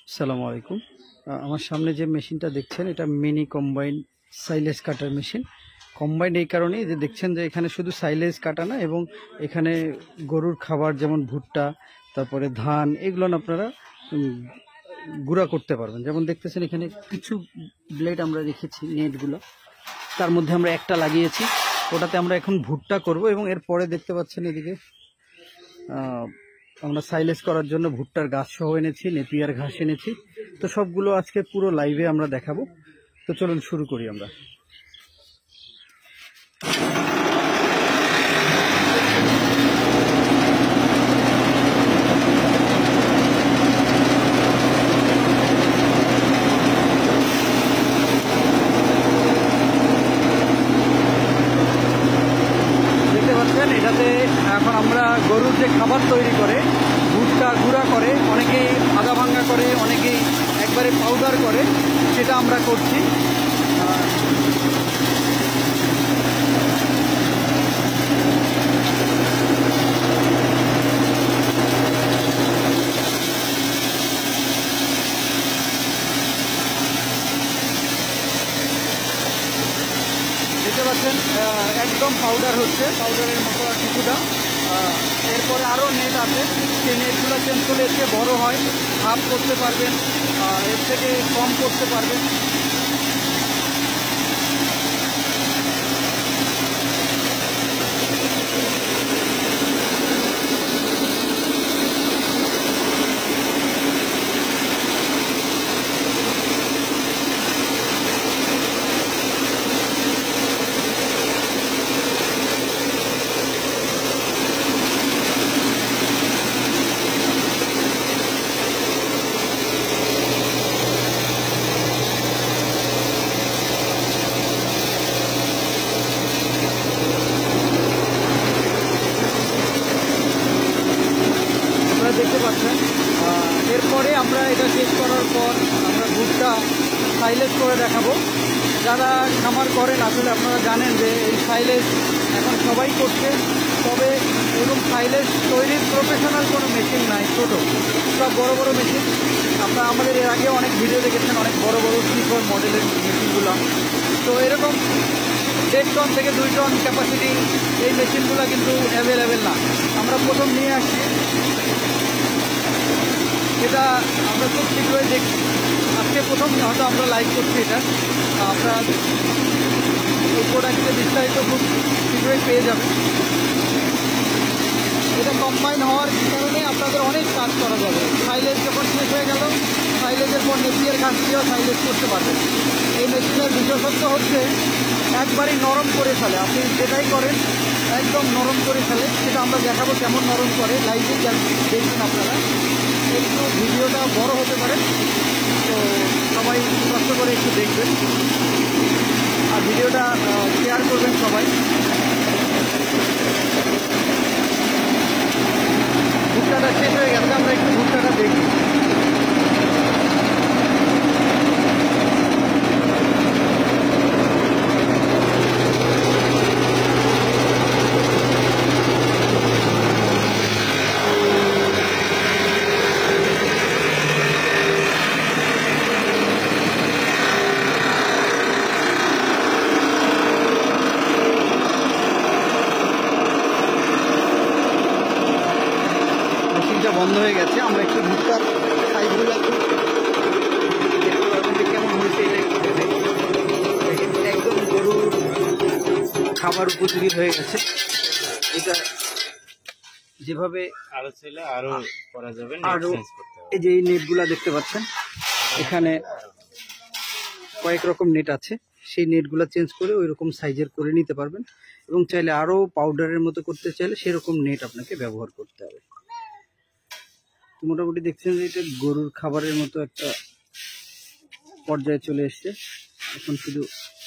আসসালামু আলাইকুম। আমার সামনে যে মেশিনটা দেখছেন এটা mini combine silage cutter machine. Combine এই কারণেই যে দেখছেন যে এখানে শুধু সাইলেজ কাটা না, এবং এখানে গরুর খাবার যেমন ভুট্টা, তারপরে ধান, এগুলো আপনারা গুঁড়া করতে পারবেন। যেমন দেখতেছেন এখানে কিছু ব্লেড আমরা রেখেছি, নেটগুলো তার মধ্যে আমরা একটা লাগিয়েছি, ওটাতে আমরা এখন ভুট্টা করব। এবং এরপরে দেখতে পাচ্ছেন এদিকে আমরা সাইলেজ করার জন্য ভুট্টার গাছ সহ এনেছি, নেপিয়ার ঘাস এনেছি। তো সবগুলো আজকে পুরো লাইভে আমরা দেখাবো। তো চলুন শুরু করি আমরা। দেখতে পাচ্ছেন এটাতে এখন আমরা গরুর যে খাবার তৈরি করে, ভুট্টা গুঁড়া করে, অনেকেই আদা ভাঙ্গা করে, অনেকেই একবারে পাউডার করে, সেটা আমরা করছি। দেখতে পাচ্ছেন একদম পাউডার হচ্ছে, পাউডারের মতো আর কিছুটা। এরপরে আরও নেট আছে, সেই নেটগুলো চেঞ্জ করলে এর থেকে বড়ো হয়, হাফ করতে পারবেন, এর থেকে কম করতে পারবেন। দেখতে পাচ্ছেন এরপরে আমরা এটা শেষ করার পর আমরা ভুট্টা সাইলেজ করে দেখাবো। যারা খামার করেন আসলে আপনারা জানেন যে এই সাইলেজ এখন সবাই করছে, তবে এরকম সাইলেজ তৈরির প্রফেশনাল কোনো মেশিন নাই, ছোটো সব বড় বড় মেশিন। আপনারা আমাদের এর আগে অনেক ভিডিও দেখেছেন, অনেক বড় বড় 3-4 মডেলের মেশিনগুলো। তো এরকম 1.5 টন থেকে 2 টন ক্যাপাসিটি এই মেশিনগুলো কিন্তু অ্যাভেলেবেল না। আমরা প্রথম নিয়ে আসছি, এটা আমরা খুব শীঘ্রই দেখছি। আজকে প্রথম হয়তো আমরা লাইভ করছি এটা, আমরা এই প্রোডাক্টের বিস্তারিত খুব শীঘ্রই পেয়ে যাবেন। এটা কম্বাইন হওয়ার কারণে আপনাদের অনেক কাজ করা যাবে। সাইলেজ যখন শেষ হয়ে গেল, সাইলেজের পর নেপিয়ার ঘাস দিয়েও সাইলেজ করতে পারবেন। এই মেশিনের বিশেষত্ব হচ্ছে একবারই নরম করে ফেলে, আপনি যেটাই করেন একদম নরম করে ফেলে। সেটা আমরা দেখাবো কেমন নরম করে, লাইভে দেখবেন আপনারা। একটু ভিডিওটা বড় হতে পারে, তো সবাই কষ্ট করে একটু দেখবেন আর ভিডিওটা শেয়ার করবেন সবাই। ভুট্টাটা শেষ হয়ে গেছে, আমরা একটু ভুট্টাটা দেখি। বন্ধ হয়ে গেছে, আমরা একটু ভুট্টার সাইজগুলো দেখতে পারবেন যে কেমন হয়েছে। এটা একদম গরুর খাবার উপযোগী হয়ে গেছে। এটা যেভাবে আরো ছিল আরো করা যাবে, আরো এই যে এই নেটগুলা দেখতে পাচ্ছেন, এখানে কয়েক রকম নেট আছে, সেই নেটগুলা চেঞ্জ করে ওই রকম সাইজের করে নিতে পারবেন। এবং চাইলে আরো পাউডারের মতো করতে চাইলে সেরকম নেট আপনাকে ব্যবহার করতে হবে। মোটামুটি দেখছেন যে এটা গরুর খাবারের মতো একটা পর্যায়ে চলে এসছে। এখন শুধু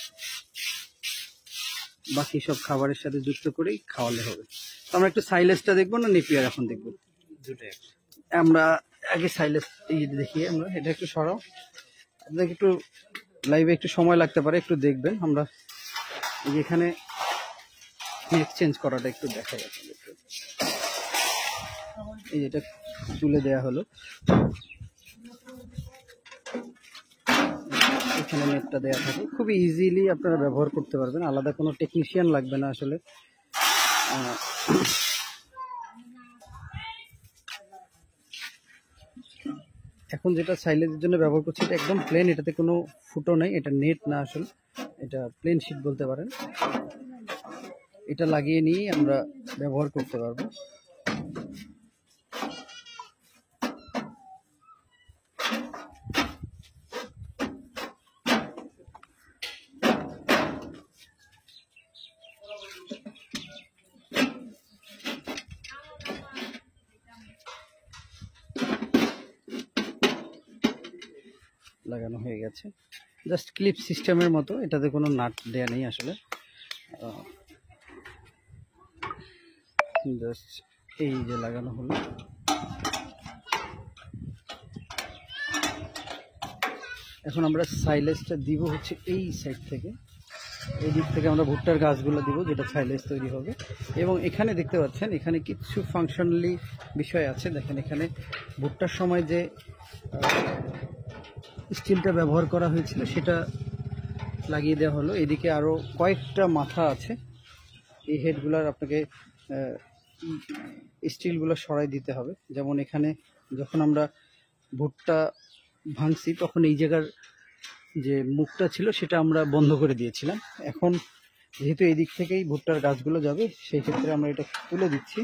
বাকি সব খাবারের সাথে যুক্ত করেই খাওয়ালে হবে। তো আমরা একটু সাইলেজটা দেখবো না নেপিয়ার এখন দেখবো? দুটাই আমরা আগে সাইলেজ দেখি। আমরা এটা একটু সরাও, আপনাকে একটু লাইভে একটু সময় লাগতে পারে, একটু দেখবেন। আমরা এখানে নেট চেঞ্জ করাটা একটু দেখা যাচ্ছে। এই যেটা তুলে দেয়া হলো, এখানে নেটটা দেওয়া থাকে, খুবই ইজিলি আপনারা ব্যবহার করতে পারবেন, আলাদা কোনো টেকনিশিয়ান লাগবে না আসলে। এখন যেটা সাইলেজের জন্য ব্যবহার করছি এটা একদম প্লেন, এটাতে কোনো ফুটো নেই, এটা নেট না আসলে, এটা প্লেন শিট বলতে পারেন। এটা লাগিয়ে নিয়ে আমরা ব্যবহার করতে পারবো। লাগানো হয়ে গেছে, জাস্ট ক্লিপ সিস্টেমের মতো, এটাতে কোনো নাট দেয়া নেই আসলে। জাস্ট এই যে লাগানো হলো। এখন আমরা সাইলেজটা দিব হচ্ছে এই সাইড থেকে, এই দিক থেকে আমরা ভুট্টার গাছগুলো দিব, যেটা সাইলেজ তৈরি হবে। এবং এখানে দেখতে পাচ্ছেন এখানে কিছু ফাংশনালি বিষয় আছে। দেখেন এখানে ভুট্টার সময় যে স্টিলটা ব্যবহার করা হয়েছিল সেটা লাগিয়ে দেওয়া হলো। এদিকে আরও কয়েকটা মাথা আছে, এই হেডগুলার আপনাকে স্টিলগুলো সরাই দিতে হবে। যেমন এখানে যখন আমরা ভুট্টা ভাঙছি তখন এই জায়গার যে মুখটা ছিল সেটা আমরা বন্ধ করে দিয়েছিলাম। এখন যেহেতু এই দিক থেকেই ভুট্টার গাছগুলো যাবে, সেই ক্ষেত্রে আমরা এটা তুলে দিচ্ছি।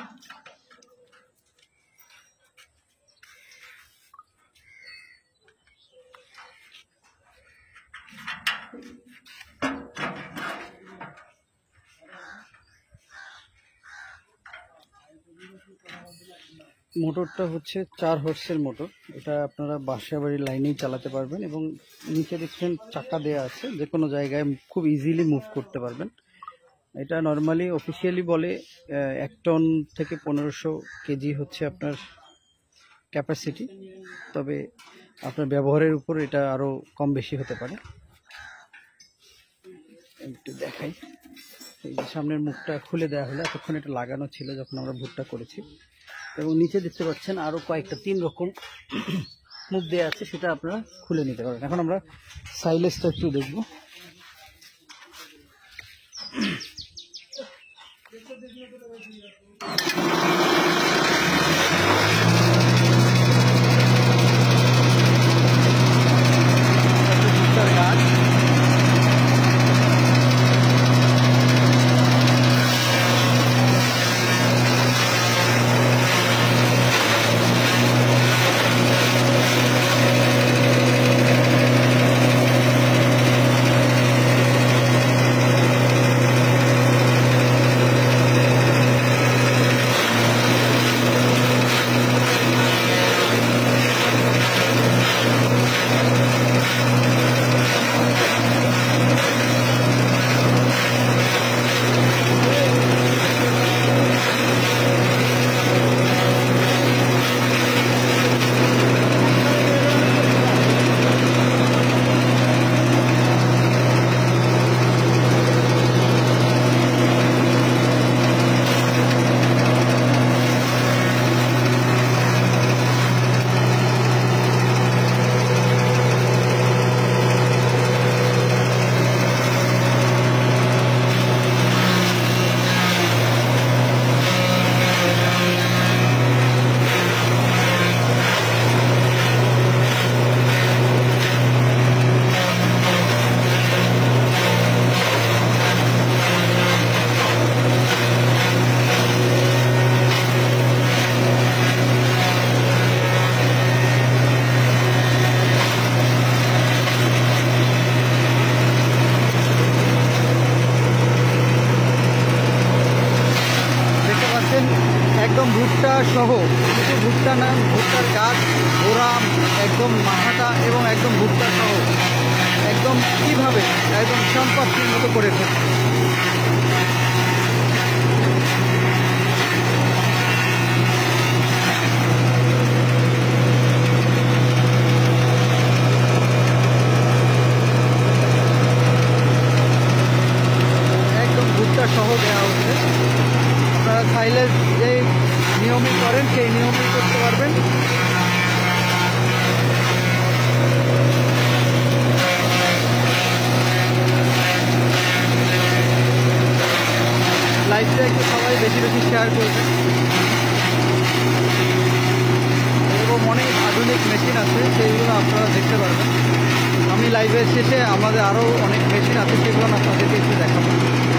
মোটরটা হচ্ছে 4 হর্সের মোটর, এটা আপনারা বাসা বাড়ির লাইনেই চালাতে পারবেন। এবং নিচে দেখছেন চাকা দেয়া আছে, যে কোনো জায়গায় খুব ইজিলি মুভ করতে পারবেন। এটা নর্মালি অফিসিয়ালি বলে 1 টন থেকে 1500 কেজি হচ্ছে আপনার ক্যাপাসিটি, তবে আপনার ব্যবহারের উপর এটা আরও কম বেশি হতে পারে। একটু দেখাই, এই যে সামনের মুখটা খুলে দেওয়া হলো, এতক্ষণ এটা লাগানো ছিল যখন আমরা ভুট্টা করেছি। এবং নিচে দেখতে পাচ্ছেন আরও কয়েকটা 3 রকম মুখ দেওয়া আছে, সেটা আপনারা খুলে নিতে পারেন। এখন আমরা সাইলেজটা একটু দেখব। একদম ভুট্টা সহ, শুধু ভুট্টা না, ভুট্টার গাছ, গোড়া, একদম মাথাটা এবং একদম ভুট্টা সহ একদম কীভাবে একদম সম্পত্তির মতো করেছে। একদম ভুট্টা সহ দেওয়া হচ্ছে। আপনারা সাইলেজ যে নিয়মই করেন সেই নিয়মই করতে পারবেন। শেয়ার করবেন। এরকম অনেক আধুনিক মেশিন আছে, সেইগুলো আপনারা দেখতে পারবেন। আমি লাইভের শেষে আমাদের আরও অনেক মেশিন আছে, সেগুলো আপনাদেরকে একটু দেখাবো।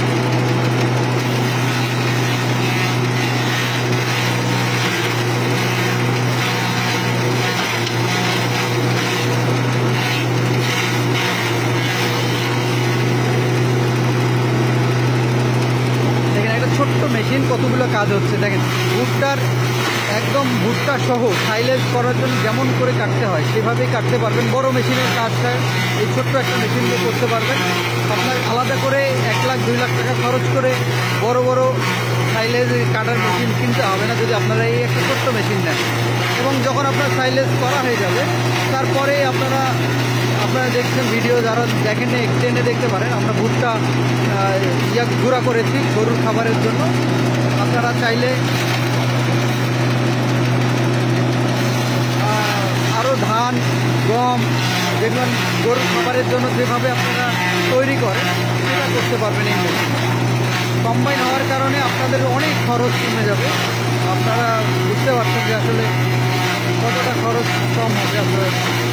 ছোট্ট মেশিন কতগুলো কাজ হচ্ছে দেখেন। ভুট্টার একদম ভুট্টা সহ সাইলেজ করার জন্য যেমন করে কাটতে হয় সেভাবেই কাটতে পারবেন। বড় মেশিনের কাজটা এই ছোট্ট একটা মেশিন দিয়ে করতে পারবেন। আপনার আলাদা করে 1 লাখ 2 লাখ টাকা খরচ করে বড় বড় সাইলেজ কাটার মেশিন কিনতে হবে না যদি আপনারা এই একটা ছোট্ট মেশিন নেন। এবং যখন আপনার সাইলেজ করা হয়ে যাবে তারপরে আপনারা দেখছেন ভিডিও, যারা দেখেন এক্সটেন্ডে দেখতে পারেন। আমরা ভুট্টা গুঁড়া করেছি গরুর খাবারের জন্য। আপনারা চাইলে আরও ধান, গম, যেগুলো গরুর খাবারের জন্য যেভাবে আপনারা তৈরি করেন সেটা করতে পারবেন। এই মেশিন কম্বাইন হওয়ার কারণে আপনাদের অনেক খরচ কমে যাবে। আপনারা বুঝতে পারছেন যে আসলে কতটা খরচ কম হবে। আপনারা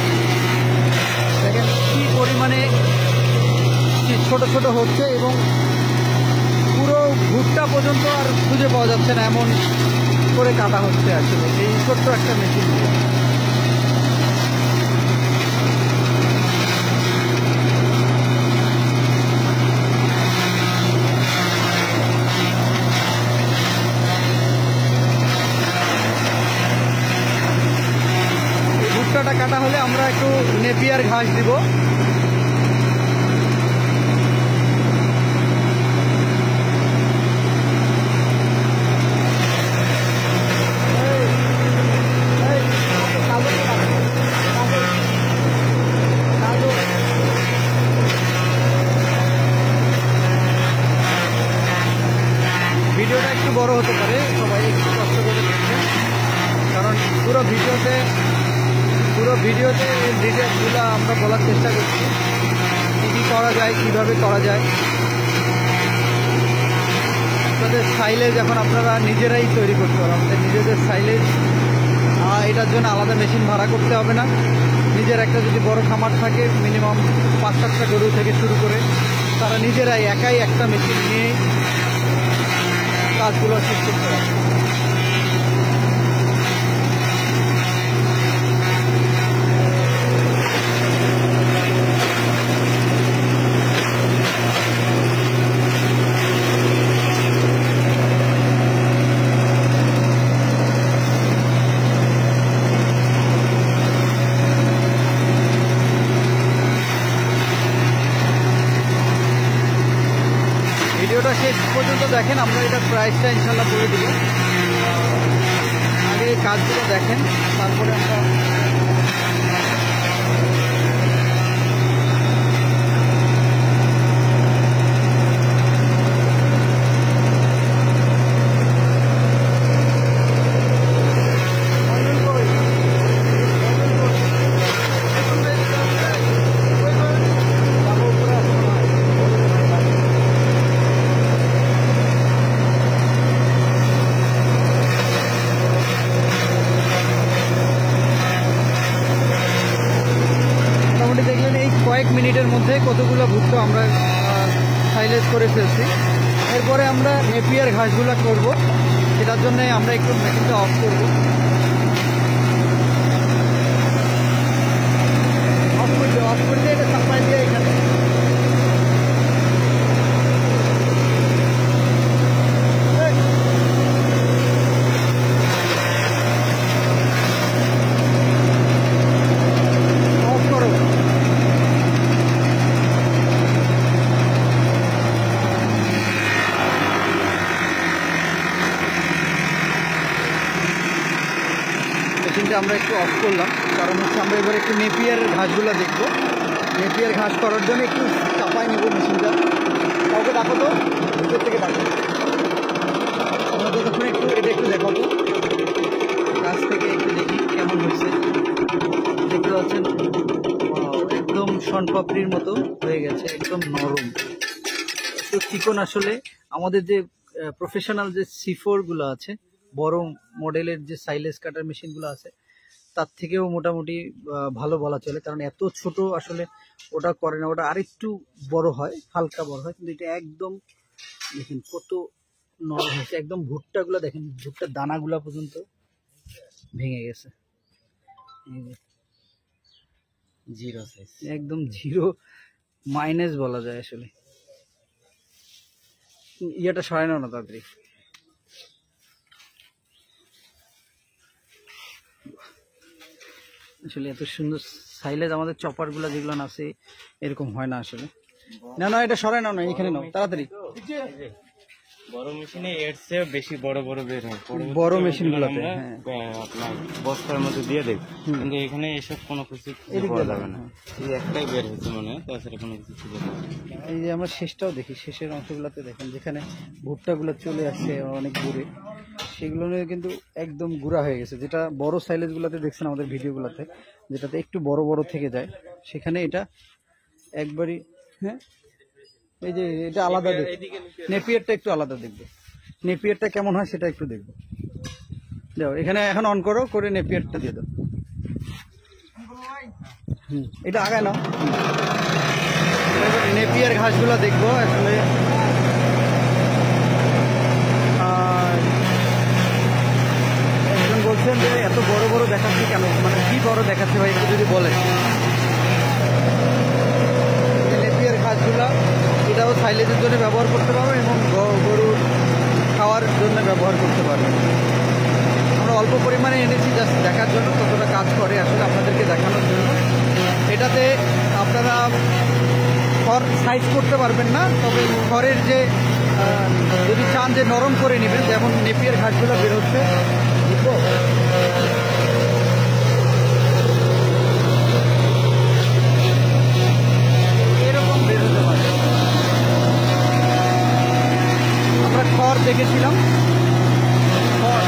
দেখেন কী পরিমাণে ছোট ছোট হচ্ছে এবং পুরো ভুট্টা পর্যন্ত আর খুঁজে পাওয়া যাচ্ছে না, এমন করে কাটা হচ্ছে আসলে এই ছোট্ট একটা মেশিন দিয়ে। ভুট্টাটা কাটা হলে আমরা একটু নেপিয়ার ঘাস দিব। ভিডিওটা একটু বড় হতে পারে, সবাই একটু কষ্ট করে দেখবেন, কারণ পুরো ভিডিওতে ডিটেলসগুলো আমরা বলার চেষ্টা করছি কী করা যায়, কীভাবে করা যায়। আপনাদের সাইলেজ এখন আপনারা নিজেরাই তৈরি করতে পারেন। আমাদের নিজেদের সাইলেজ, এটার জন্য আলাদা মেশিন ভাড়া করতে হবে না। নিজের একটা যদি বড় খামার থাকে, মিনিমাম 5-7টা গরু থেকে শুরু করে, তারা নিজেরাই একাই একটা মেশিন নিয়ে কাজগুলো শেষ করতে পারে। ভিডিওটা শেষ পর্যন্ত দেখেন, আমরা এটার প্রাইসটা ইনশাল্লাহ বলে দেব। আগে এই কাজগুলো দেখেন, তারপরে আমরা দেখলেন এই কয়েক মিনিটের মধ্যে কতগুলো ভুট্টা আমরা সাইলেজ করে ফেলছি। এরপরে আমরা নেপিয়ার ঘাসগুলো করব, সেটার জন্য আমরা একটু মেশিনটা অফ করব। অফ করলে এটা সাপ্লাই দিয়ে এখানে মেশিনটা আমরা একটু অফ করলাম, কারণ হচ্ছে আমরা এবার একটু নেপিয়ার ঘাসগুলো দেখব। নেপিয়ার ঘাস করার জন্য একটু চাপাই নেব মেশিনটা। কাউকে ডাকো তো, ভিতর থেকে ডাকো। আমরা ততক্ষণ একটু এটা একটু দেখাবো, কাছ থেকে একটু দেখি কেমন হচ্ছে। দেখতে পাচ্ছেন একদম শনপাপড়ির মতো হয়ে গেছে, একদম নরম, একটু চিকন। আসলে আমাদের যে প্রফেশনাল যে C4 গুলো আছে, বড় মডেলের যে সাইলেজ কাটার মেশিনগুলো আছে, তার থেকেও মোটামুটি ভালো বলা চলে, কারণ এত ছোট আসলে ওটা করে না, ওটা আরেকটু বড় হয়, হালকা বড় হয়, কিন্তু এটা একদম দেখেন কত নরম হয়েছে, একদম ভুট্টাগুলো দেখেন, ভুট্টার দানাগুলা পর্যন্ত ভেঙে গেছে, এই যে জিরো সাইজ। একদম জিরো মাইনাস বলা যায় আসলে। ইয়েটা সরাই নাও না তাড়াতাড়ি। আসলে এত সুন্দর সাইলেজ আমাদের চপার গুলা যেগুলো আছে এরকম হয় না আসলে। না না, এটা সরাই নাও না, এখানে নাও তাড়াতাড়ি। বড় মেশিনে এর চেয়ে বেশি বড় বড় বের হয়, বড় মেশিন গুলাতে আপনার বস্তার মধ্যে দিয়ে দেয়, কিন্তু এখানে এসব কোনো কিছু পাওয়া যাবে না। এই একটাই বের হয়েছে মনে হয়, তাছাড়া কোনো কিছু খুঁজে পাওয়া যাবে না। এই যে আমরা শেষটাও দেখি, শেষের অংশগুলোতে দেখেন যেখানে ভুট্টাগুলো চলে আসছে অনেক দূরে, সেগুলো নিয়ে কিন্তু একদম গুঁড়া হয়ে গেছে। যেটা বড় সাইলেজ গুলাতে দেখছেন আমাদের ভিডিওগুলোতে, যেটাতে একটু বড় বড় থেকে যায়, সেখানে এটা একবারই, হ্যাঁ এই যে এটা আলাদা দেখবে, নেপিয়ারটা একটু আলাদা দেখবে, নেপিয়ারটা কেমন হয় সেটা একটু দেখবো। যাও এখানে এখন অন করো, করে নেপিয়ারটা দিয়ে দাও। এটা আগায় নাও। নেপিয়ার ঘাসগুলো দেখবো আসলে। একজন বলছেন যে এত বড় বড় দেখাচ্ছে কেন, মানে কি বড় দেখাচ্ছে ভাই একটু যদি বলেন। নেপিয়ার ঘাসগুলা এটাও সাইলেজের জন্য ব্যবহার করতে পারবেন এবং গরুর খাওয়ার জন্য ব্যবহার করতে পারবেন। আমরা অল্প পরিমাণে এনেছি জাস্ট দেখার জন্য কতটা কাজ করে আসলে, আপনাদেরকে দেখানোর জন্য। এটাতে আপনারা খড় সাইজ করতে পারবেন না, তবে খড়ের যে যদি চান যে নরম করে নেবেন, যেমন নেপিয়ার ঘাসগুলো বের হচ্ছে, বুঝবো এরকম বের হতে পারে। আমরা খড় দেখেছিলাম, খড়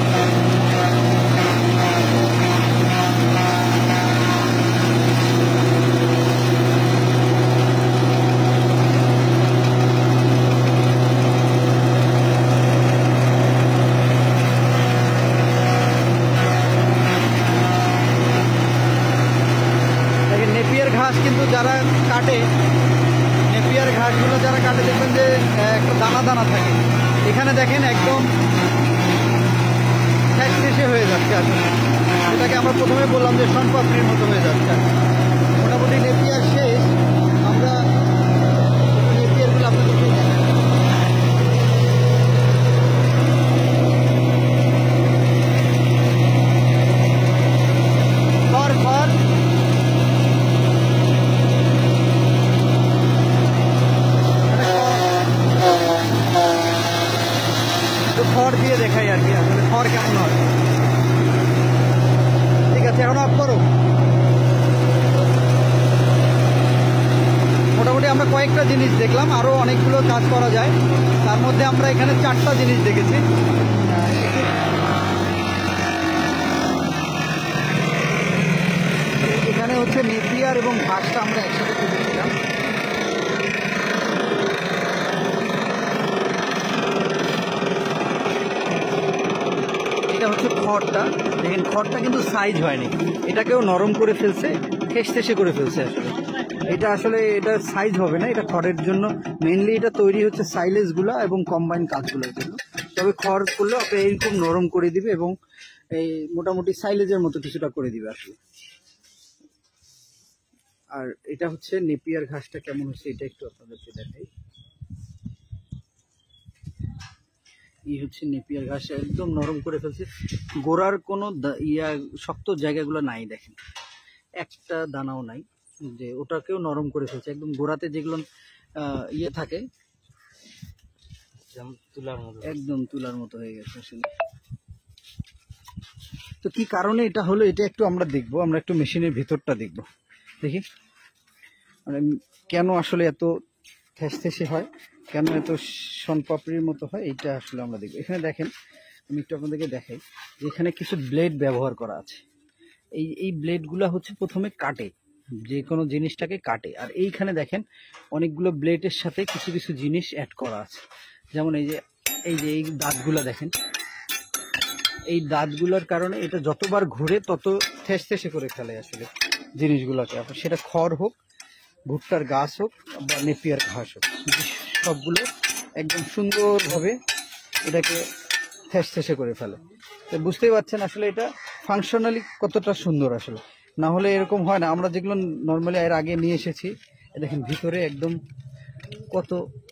নেপিয়ার ঘাস কিন্তু যারা কাটে, নেপিয়ার ঘাসগুলো যারা কাটে দেখবেন যে একটা দানা দানা থাকে, এখানে দেখেন একদম শেষে হয়ে যাচ্ছে আসলে। এটাকে আমরা প্রথমে বললাম যে শনপাপড়ির মতো হয়ে যাচ্ছে। মোটামুটি নেপিয়ার শেষ, আমরা নেপিয়ারগুলো আপনাদেরকে খড় খড় খড় দিয়ে দেখাই আর কি, আসলে খড় কেমন হয়। ঠিক আছে, এখন অফ করো। মোটামুটি আমরা কয়েকটা জিনিস দেখলাম, আরো অনেকগুলো কাজ করা যায়, তার মধ্যে আমরা এখানে 4টা জিনিস দেখেছি। এখানে হচ্ছে নেপিয়ার এবং ঘাসটা আমরা একসাথে খুঁজেছিলাম। এটা হচ্ছে খড়টা, দেখেন খড়টা কিন্তু সাইজ হয়নি, এটাকেও নরম করে ফেলছে, ঠেসে করে ফেলছে আসলে। এটা আসলে এটা সাইজ হবে না, এটা খড়ের জন্য মেইনলি এটা তৈরি হচ্ছে সাইলেজগুলো এবং কম্বাইন কাজগুলোর জন্য। তবে খড় করলে আপনি এইরকম নরম করে দিবে এবং এই মোটামুটি সাইলেজের মতো কিছুটা করে দিবে আসলে। আর এটা হচ্ছে নেপিয়ার ঘাসটা কেমন হচ্ছে এটা একটু আপনাদেরকে দেখাই। এই হচ্ছে নেপিয়ার ঘাস, একদম নরম করে ফেলছে, গোড়ার কোনো শক্ত জায়গাগুলো নাই, দেখেন একটা দানাও নাই, যে ওটাকেও নরম করে ফেলছে, একদম গোড়াতে যেগুলো থাকে তুলার মতো, একদম তুলার মতো হয়ে গেছে আসলে। তো কি কারণে এটা হলো এটা একটু আমরা দেখবো, আমরা একটু মেশিনের ভেতরটা দেখবো, দেখি মানে কেন আসলে এত থেসে হয়, কেন এত শনপাপড়ির মতো হয়, এইটা আসলে আমরা দেখবো। এখানে দেখেন, আমি একটু আপনাদেরকে দেখাই যে এখানে কিছু ব্লেড ব্যবহার করা আছে। এই ব্লেডগুলো হচ্ছে প্রথমে কাটে, যে কোনো জিনিসটাকে কাটে, আর এইখানে দেখেন অনেকগুলো ব্লেডের সাথে কিছু কিছু জিনিস অ্যাড করা আছে। যেমন এই যে এই যে এই দাঁতগুলো দেখেন, এই দাঁতগুলোর কারণে এটা যতবার ঘুরে তত ঠেস ঠেসে করে ফেলে আসলে জিনিসগুলোকে। আপনার সেটা খড় হোক, ভুট্টার গাছ হোক বা নেপিয়ার ঘাস হোক, সবগুলো একদম সুন্দরভাবে এটাকে ঠেস ঠেসে করে ফেলে। তো বুঝতেই পারছেন আসলে এটা ফাংশনালি কতটা সুন্দর আসলে, না হলে এরকম হয় না। আমরা যেগুলো নর্মালি এর আগে নিয়ে এসেছি, দেখেন ভিতরে একদম কত,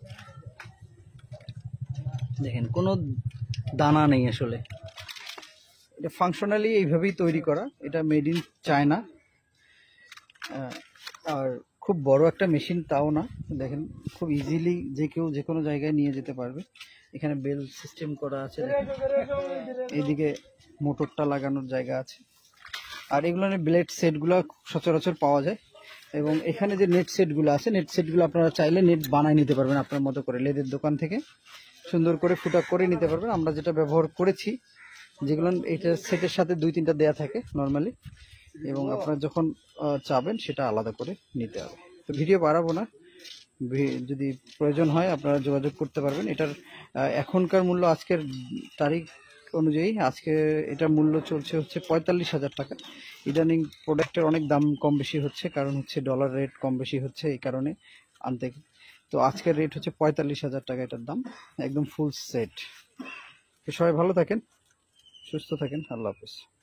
দেখেন কোনো দানা নেই আসলে। এটা ফাংশনালি এইভাবেই তৈরি করা, এটা মেড ইন চায়না। আর খুব বড় একটা মেশিন তাও না, দেখেন খুব ইজিলি যে কেউ যে কোনো জায়গায় নিয়ে যেতে পারবে। এখানে বেল সিস্টেম করা আছে, এইদিকে মোটরটা লাগানোর জায়গা আছে। আর এগুলো ব্লেড সেটগুলো সচরাচর পাওয়া যায়। এবং এখানে যে নেট সেটগুলো আছে, নেট সেটগুলো আপনারা চাইলে নেট বানায় নিতে পারবেন আপনার মতো করে, লেদের দোকান থেকে সুন্দর করে ফুটা করে নিতে পারবেন। আমরা যেটা ব্যবহার করেছি, যেগুলো এটা সেটের সাথে 2-3টা দেয়া থাকে নর্মালি, এবং আপনারা যখন চাবেন সেটা আলাদা করে নিতে হবে। তো ভিডিও বাড়াবো না, যদি প্রয়োজন হয় আপনারা যোগাযোগ করতে পারবেন। এটার এখনকার মূল্য আজকের তারিখ অনুযায়ী আজকে এটার মূল্য চলছে হচ্ছে 45,000 টাকা। ইদানিং প্রোডাক্টের অনেক দাম কম বেশি হচ্ছে, কারণ হচ্ছে ডলার রেট কম বেশি হচ্ছে, এই কারণে আনতে। তো আজকের রেট হচ্ছে 45,000 টাকা এটার দাম, একদম ফুল সেট। তো সবাই ভালো থাকেন, সুস্থ থাকেন, আল্লাহ হাফেজ।